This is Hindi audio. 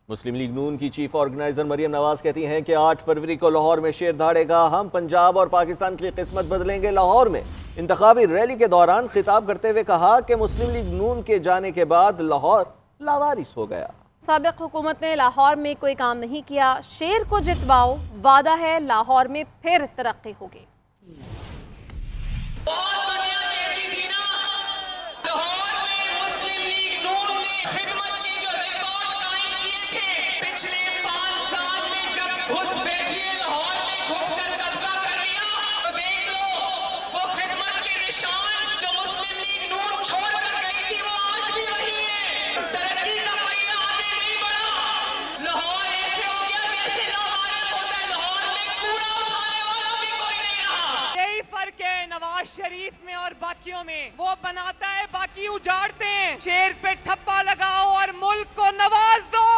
मुस्लिम लीग नून की चीफ ऑर्गेनाइजर मरियम नवाज कहती हैं कि 8 फरवरी को लाहौर में शेर दहाड़ेगा, हम पंजाब और पाकिस्तान की किस्मत बदलेंगे। लाहौर में इंतखाबी रैली के दौरान खिताब करते हुए कहा कि मुस्लिम लीग नून के जाने के बाद लाहौर लावारिस हो गया। साबिक हुकूमत ने लाहौर में कोई काम नहीं किया, शेर को जितवाओ, वादा है लाहौर में फिर तरक्की होगी। नवाज शरीफ में और बाकियों में, वो बनाता है बाकी उजाड़ते हैं। शेर पे ठप्पा लगाओ और मुल्क को नवाज दो।